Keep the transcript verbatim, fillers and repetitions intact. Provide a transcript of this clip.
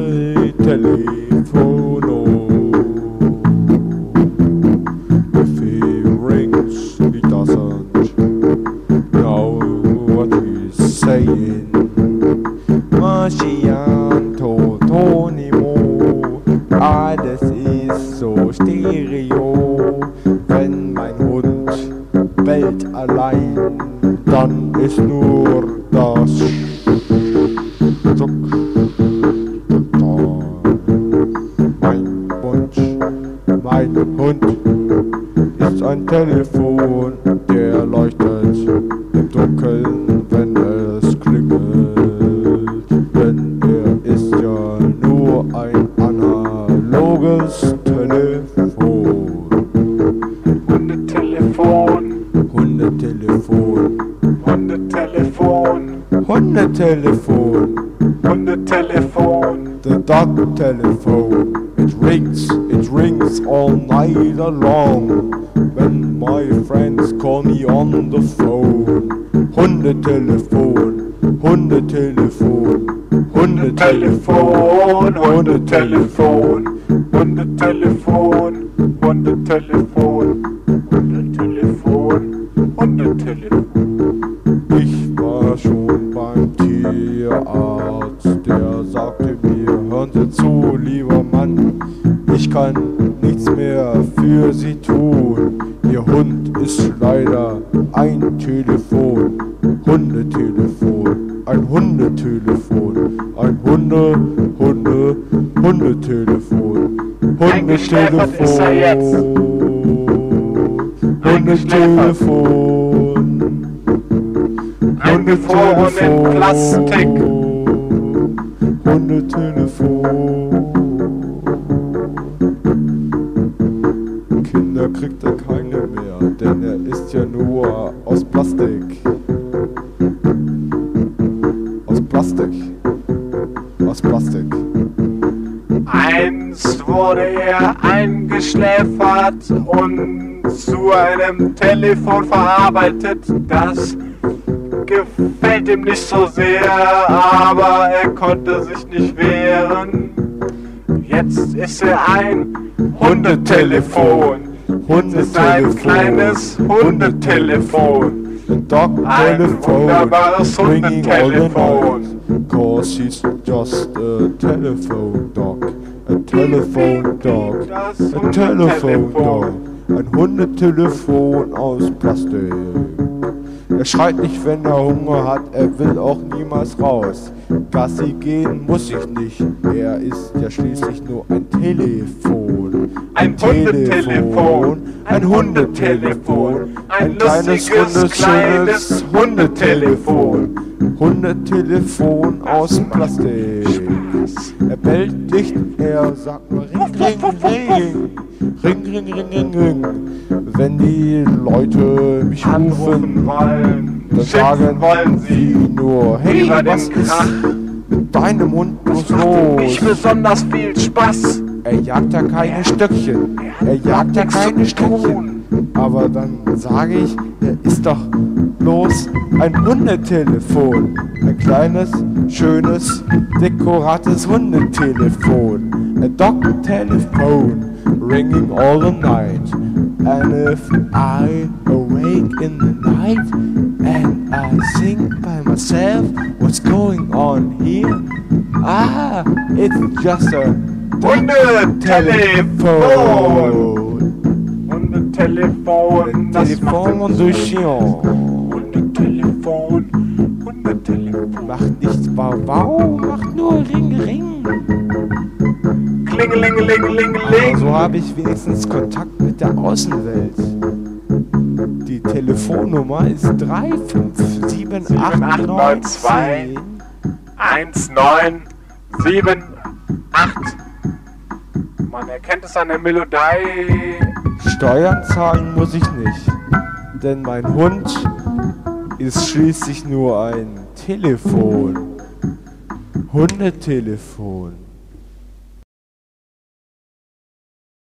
my telephone. If he rings, he doesn't know what he's saying. Martian, Totonimo, alles ist so stereo. Wenn mein Hund bellt allein, dann ist nur das Zuck. Mein Wunsch, mein Hund ist ein Telefon, der leuchtet im Dunkeln, wenn es klingelt. Denn er ist ja nur ein analoges Telefon. Hundetelefon, Hundetelefon, Hundetelefon, Hundetelefon, Hundetelefon. the dog telephone. It rings, it rings all night long when my friends call me on the phone. Hundetelefon, Hundetelefon, Hundetelefon, Hundetelefon, Hundetelefon, Hundetelefon, Hundetelefon, Hundetelefon. Ich war schon beim Tierarzt, der sagte mir, hören Sie zu, lieber Mann, ich kann nichts mehr für Sie tun. Ihr Hund ist leider ein Telefon, Hundetelefon, ein Hundetelefon, ein Hunde, Hunde, Hundetelefon, Eingeschläfert ist er jetzt. Hundetelefon, Eingefroren in Plastik. Hundetelefon. Kinder kriegt er keine mehr, denn er ist ja nur aus Plastik. Aus Plastik. Aus Plastik. Einst wurde er eingeschläfert und zu einem Telefon verarbeitet. Das gefällt ihm nicht so sehr, aber er konnte sich nicht wehren. Jetzt ist er ein Hundetelefon. Es ist ein kleines Hundetelefon. Dog Ein telephone, wunderbares ringing all the Hundetelefon. night. Cause he's just a telephone dog. A telephone dog. Das A telephone dog. Hundetelefon. Ein Hundetelefon aus Plastik. Er schreit nicht, wenn er Hunger hat, er will auch niemals raus. Gassi gehen muss ich nicht, er ist ja schließlich nur ein Telefon. Ein Hundetelefon, ein Hundetelefon, ein lustiges, kleines Hundetelefon. Hundetelefon aus Plastik. Er bellt nicht, er sagt nur Ring, Ring, Ring. Ring, Ring, Ring, Ring, Ring. Wenn die Leute mich rufen wollen, dann sagen wollen sie nur, hey, über was den ist Krach. mit deinem Hund bloß Nicht los? besonders viel Spaß. Er jagt ja keine Stöckchen, er jagt ja keine Stöckchen. Aber dann sage ich, er ist doch bloß ein Hundetelefon. Ein kleines, schönes, dekorates Hundetelefon. A dog telephone, ringing all the night. And if I awake in the night and I think by myself, what's going on here? Ah, it's just a Hundetelefon. Hundetelefon. Das Telefon de Chien. Hundetelefon. Hundetelefon. Macht nichts Bau-Bau, macht nur Ring-Ring. Klingelingelingelingeling. So habe ich wenigstens Kontakt mit der Außenwelt. Die Telefonnummer ist drei fünf sieben acht neun zwei eins neun sieben acht. Man erkennt es an der Melodie. Steuern zahlen muss ich nicht, denn mein Hund ist schließlich nur ein Telefon. Hundetelefon.